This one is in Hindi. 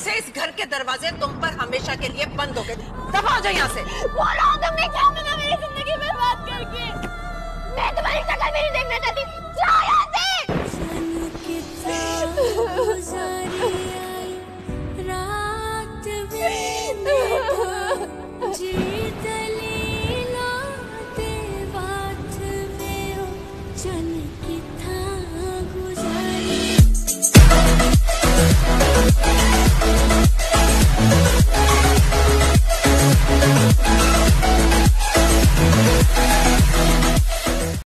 से इस घर के दरवाजे तुम पर हमेशा के लिए बंद हो गए। दफा हो जाओ यहाँ से। बोलो तुमने क्या